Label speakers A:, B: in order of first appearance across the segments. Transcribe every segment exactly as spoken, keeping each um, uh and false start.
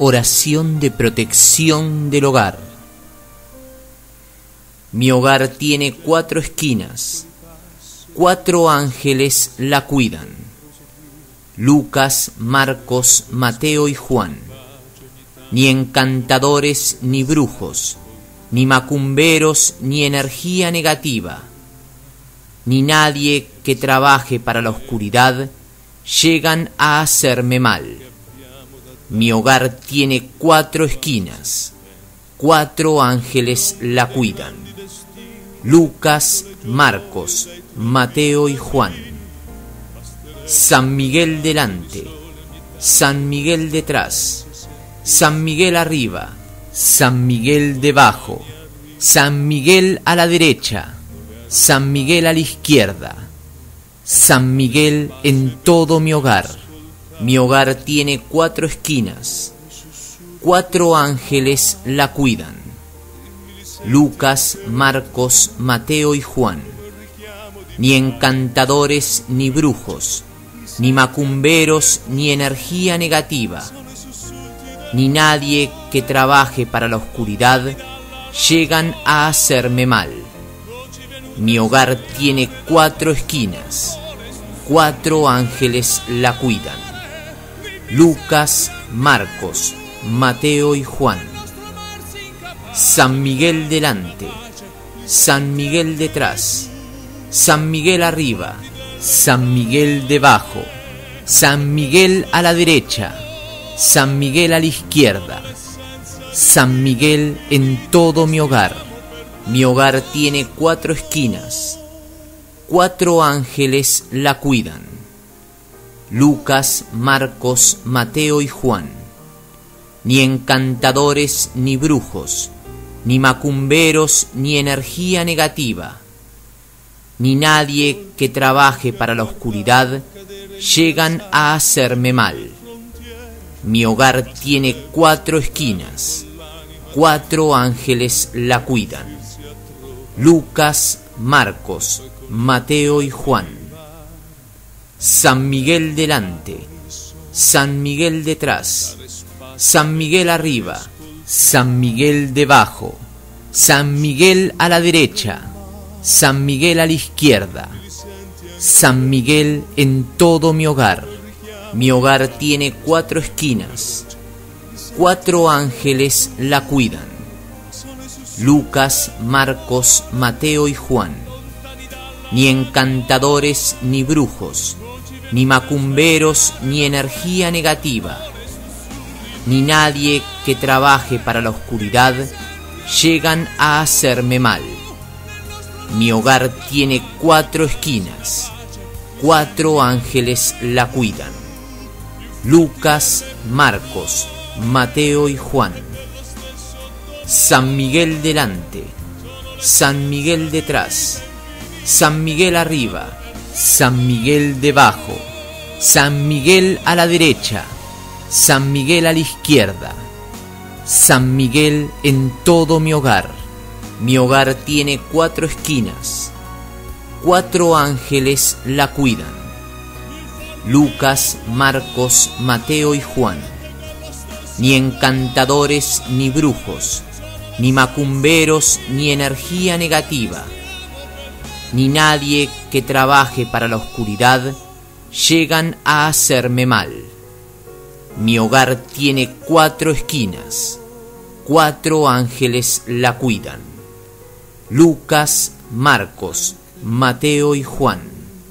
A: Oración de protección del hogar. Mi hogar tiene cuatro esquinas, cuatro ángeles la cuidan: Lucas, Marcos, Mateo y Juan. Ni encantadores ni brujos, ni macumberos ni energía negativa, ni nadie que trabaje para la oscuridad llegan a hacerme mal. Mi hogar tiene cuatro esquinas, cuatro ángeles la cuidan: Lucas, Marcos, Mateo y Juan. San Miguel delante, San Miguel detrás, San Miguel arriba, San Miguel debajo, San Miguel a la derecha, San Miguel a la izquierda, San Miguel en todo mi hogar. Mi hogar tiene cuatro esquinas, cuatro ángeles la cuidan: Lucas, Marcos, Mateo y Juan. Ni encantadores ni brujos, ni macumberos ni energía negativa, ni nadie que trabaje para la oscuridad llegan a hacerme mal. Mi hogar tiene cuatro esquinas, cuatro ángeles la cuidan: Lucas, Marcos, Mateo y Juan. San Miguel delante, San Miguel detrás, San Miguel arriba, San Miguel debajo, San Miguel a la derecha, San Miguel a la izquierda, San Miguel en todo mi hogar. Mi hogar tiene cuatro esquinas, cuatro ángeles la cuidan: Lucas, Marcos, Mateo y Juan. Ni encantadores ni brujos, ni macumberos ni energía negativa, ni nadie que trabaje para la oscuridad llegan a hacerme mal. Mi hogar tiene cuatro esquinas, cuatro ángeles la cuidan: Lucas, Marcos, Mateo y Juan. San Miguel delante, San Miguel detrás, San Miguel arriba, San Miguel debajo, San Miguel a la derecha, San Miguel a la izquierda, San Miguel en todo mi hogar. Mi hogar tiene cuatro esquinas, cuatro ángeles la cuidan: Lucas, Marcos, Mateo y Juan. Ni encantadores ni brujos, ni macumberos ni energía negativa, ni nadie que trabaje para la oscuridad llegan a hacerme mal. Mi hogar tiene cuatro esquinas, cuatro ángeles la cuidan: Lucas, Marcos, Mateo y Juan. San Miguel delante, San Miguel detrás, San Miguel arriba, San Miguel debajo, San Miguel a la derecha, San Miguel a la izquierda, San Miguel en todo mi hogar. Mi hogar tiene cuatro esquinas, cuatro ángeles la cuidan: Lucas, Marcos, Mateo y Juan. Ni encantadores ni brujos, ni macumberos ni energía negativa, ni nadie que trabaje para la oscuridad llegan a hacerme mal. Mi hogar tiene cuatro esquinas, cuatro ángeles la cuidan: Lucas, Marcos, Mateo y Juan.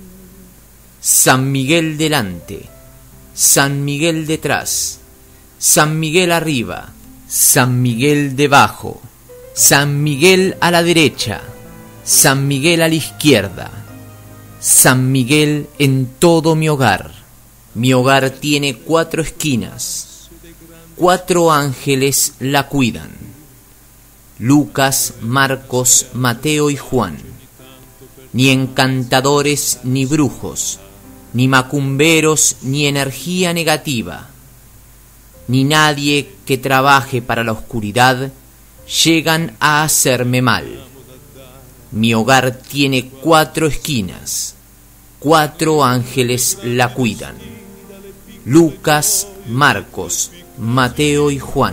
A: San Miguel delante, San Miguel detrás, San Miguel arriba, San Miguel debajo, San Miguel a la derecha, San Miguel a la izquierda, San Miguel en todo mi hogar. Mi hogar tiene cuatro esquinas, cuatro ángeles la cuidan: Lucas, Marcos, Mateo y Juan. Ni encantadores ni brujos, ni macumberos ni energía negativa, ni nadie que trabaje para la oscuridad llegan a hacerme mal. Mi hogar tiene cuatro esquinas, cuatro ángeles la cuidan: Lucas, Marcos, Mateo y Juan.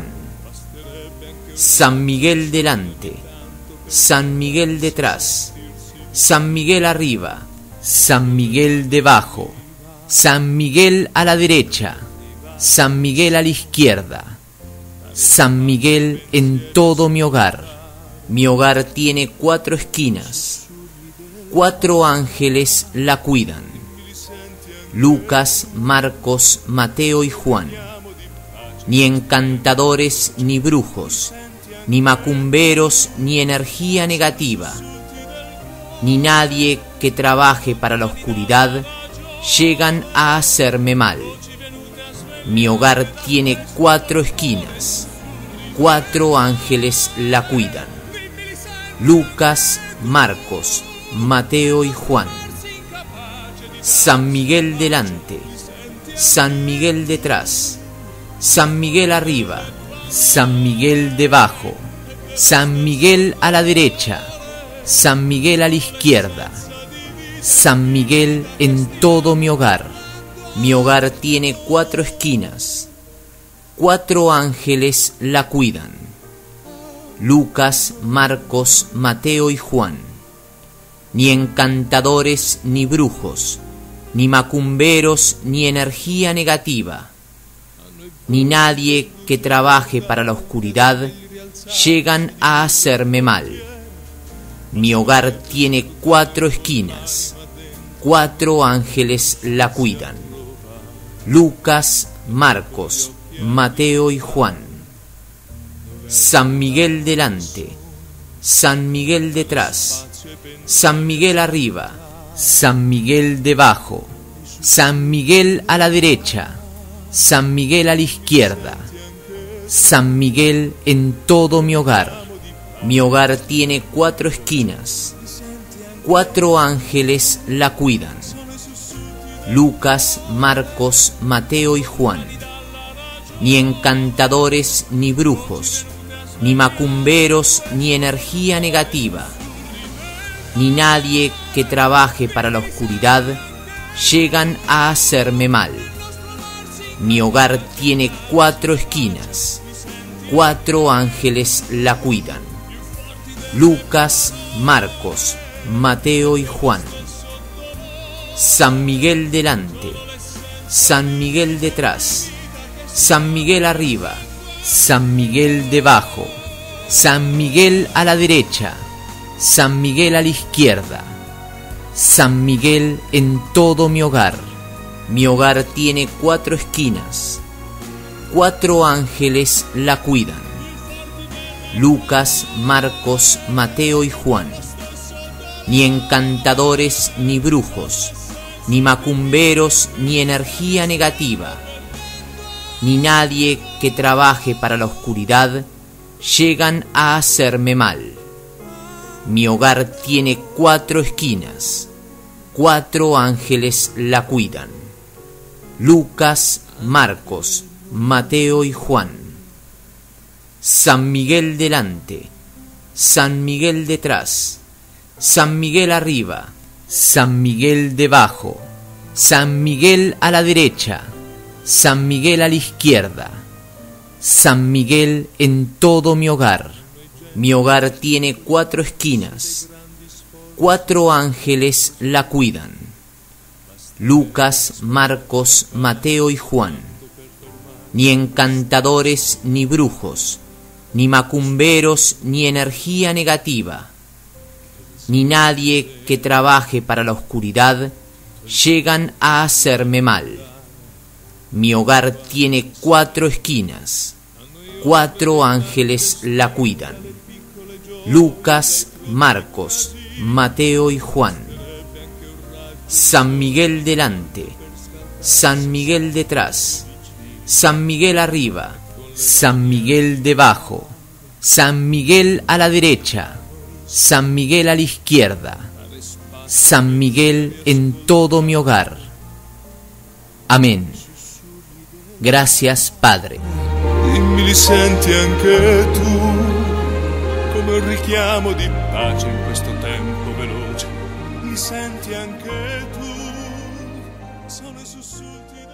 A: San Miguel delante, San Miguel detrás, San Miguel arriba, San Miguel debajo, San Miguel a la derecha, San Miguel a la izquierda, San Miguel en todo mi hogar. Mi hogar tiene cuatro esquinas, cuatro ángeles la cuidan. Lucas, Marcos, Mateo y Juan. Ni encantadores ni brujos, ni macumberos ni energía negativa, ni nadie que trabaje para la oscuridad llegan a hacerme mal. Mi hogar tiene cuatro esquinas, cuatro ángeles la cuidan. Lucas, Marcos, Mateo y Juan. San Miguel delante, San Miguel detrás, San Miguel arriba, San Miguel debajo, San Miguel a la derecha, San Miguel a la izquierda, San Miguel en todo mi hogar. Mi hogar tiene cuatro esquinas, cuatro ángeles la cuidan. Lucas, Marcos, Mateo y Juan. Ni encantadores ni brujos, ni macumberos ni energía negativa, ni nadie que trabaje para la oscuridad llegan a hacerme mal. Mi hogar tiene cuatro esquinas, cuatro ángeles la cuidan. Lucas, Marcos, Mateo y Juan. San Miguel delante, San Miguel detrás, San Miguel arriba, San Miguel debajo, San Miguel a la derecha, San Miguel a la izquierda, San Miguel en todo mi hogar. Mi hogar tiene cuatro esquinas, cuatro ángeles la cuidan. Lucas, Marcos, Mateo y Juan. Ni encantadores ni brujos, ni macumberos ni energía negativa, ni nadie que trabaje para la oscuridad llegan a hacerme mal. Mi hogar tiene cuatro esquinas, cuatro ángeles la cuidan. Lucas, Marcos, Mateo y Juan. San Miguel delante, San Miguel detrás, San Miguel arriba, San Miguel debajo, San Miguel a la derecha, San Miguel a la izquierda, San Miguel en todo mi hogar. Mi hogar tiene cuatro esquinas, cuatro ángeles la cuidan. Lucas, Marcos, Mateo y Juan. Ni encantadores ni brujos, ni macumberos ni energía negativa, ni nadie que trabaje para la oscuridad llegan a hacerme mal. Mi hogar tiene cuatro esquinas, cuatro ángeles la cuidan. Lucas, Marcos, Mateo y Juan. San Miguel delante, San Miguel detrás, San Miguel arriba, San Miguel debajo, San Miguel a la derecha, San Miguel a la izquierda, San Miguel en todo mi hogar. Mi hogar tiene cuatro esquinas, cuatro ángeles la cuidan. Lucas, Marcos, Mateo y Juan. Ni encantadores ni brujos, ni macumberos ni energía negativa, ni nadie que trabaje para la oscuridad llegan a hacerme mal. Mi hogar tiene cuatro esquinas, cuatro ángeles la cuidan. Lucas, Marcos, Mateo y Juan. San Miguel delante, San Miguel detrás, San Miguel arriba, San Miguel debajo, San Miguel a la derecha, San Miguel a la izquierda, San Miguel en todo mi hogar. Amén. Gracias, Padre.
B: Dimmi, li senti anche tu, come un richiamo di pace in questo tempo veloce. Li senti anche tu, sono i sussulti.